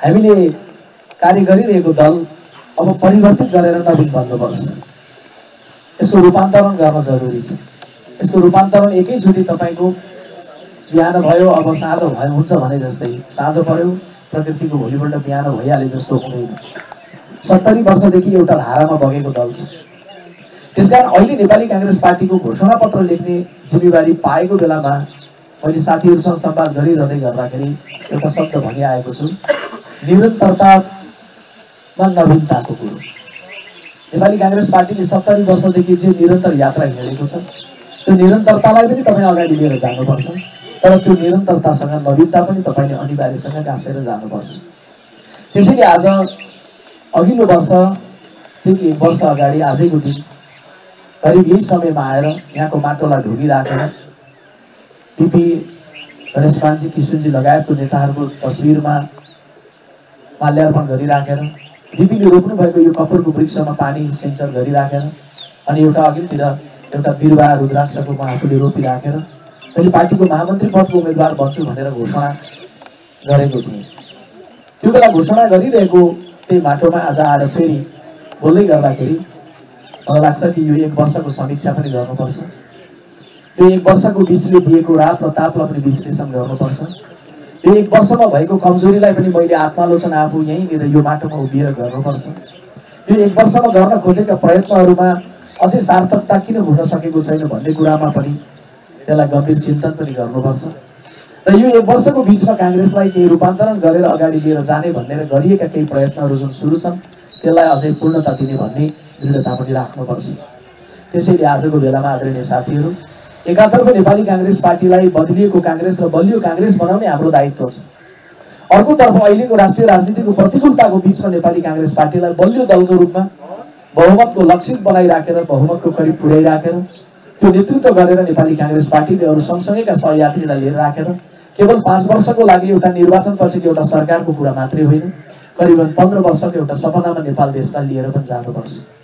हामीले कार्य गरिरहेको दल अब परिवर्तित गरेर नवीन बन्नुपर्छ। यसको रूपान्तरण गर्न जरुरी छ। यसको रूपान्तरण एकैचोटि तपाईको बिहान भयो अब साँझ भयो हुन्छ भने जस्तै साँझ पर्यो प्रकृतिको भोलिपल्ट बिहान भइहाले जस्तो हुँदैन। 70 वर्षदेखि एउटा धारामा बगेको दल छ। त्यसकारण अहिले नेपाली कांग्रेस पार्टीको घोषणा पत्र लेख्ने जिम्मेवारी पाएको बेलामा मैले साथीहरुसँग संवाद गरिरहँदै गर्दाखेरि एउटा शब्द भनि आएको छु, निरन्तरतामा नवीनताको कुरो। नेपाली कांग्रेस पार्टीले 70 वर्षदेखि जे निरन्तर यात्रा हिँडेको छ त्यो निरन्तरतालाई पनि तपाईं अगाडि लिएर जानुपर्छ। तर त्यो निरन्तरतासँग नवीनता पनि तपाईले अनिवार्यसँग गाँसेर जानुपर्छ। त्यसैले आज अघिल्लो वर्ष ठीक 1 वर्ष अगाडि आजैको दिन करिब यही समयमा आएर यहाँको माटोलाई ढोगिराखेर पिपी गणेशमानजी किशोरजी लगायतको नेताहरूको तस्बिरमा माल्यार्पण गरिराखेर पिपीले रोप्नु भएको यो कपुरको वृक्षमा पानी सिंचन गरिराखेर अनि एउटा अघिल्तिर एउटा बिरुवा रुद्राक्षको म आफूले रोपिराखेर मैले पार्टीको महामन्त्री पदको उम्मेदवार बन्छु भनेर घोषणा गरेको थिएँ। त्यो बेला घोषणा गरिरहेको त्यही माटोमा आज आएर फेरि बोल्दै गर्दाखेरि मलाई लाग्छ कि यो 1 वर्षको समीक्षा पनि गर्नुपर्छ। यो 1 वर्षको बिचले दिएको रात र तापलाई पनि विश्लेषण गर्नुपर्छ। यो 1 वर्षमा भएको कमजोरीलाई पनि मैले आत्मालोचना आफू यहीँनिर यो माटोमा उभिएर गर्नुपर्छ। यो 1 वर्षमा गर्न खोजेका प्रयत्नहरूमा अझै सार्थकता किन हुन सकेको छैन भन्ने कुरामा पनि त्यसलाई गम्भीर चिन्तन पनि गर्नुपर्छ। र यो 1 वर्षको बिचमा कांग्रेसलाई केही रूपान्तरण गरेर अगाडि लिएर जाने भनेर गरिएका केही प्रयत्नहरू जुन सुरु छन् त्यसलाई अझै पूर्णता दिने भन्ने दृढता पनि राख्नुपर्छ। त्यसैले आजको बेलामा आदरणीय साथीहरू, एकातर्फ नेपाली कांग्रेस पार्टीलाई बदलिएको कांग्रेस र बलियो कांग्रेस बनाउने हाम्रो दायित्व छ। अर्कोतर्फ अहिलेको राष्ट्रिय राजनीतिको प्रतिकूलताको बिचमा नेपाली कांग्रेस पार्टीलाई बलियो दलको रूपमा बहुमतको लक्षित बनाइराखेर बहुमतको करिब पुर्याइराखेर त्यो नेतृत्व गरेर नेपाली कांग्रेस पार्टीले अरू सँगसँगैका सहयात्रीलाई लिएर राखेर केवल 5 वर्षको लागि एउटा निर्वाचनपछिको एउटा सरकारको कुरा मात्रै होइन, करिबन 15 वर्षको एउटा सपनामा नेपाल देशलाई लिएर पनि जानुपर्छ।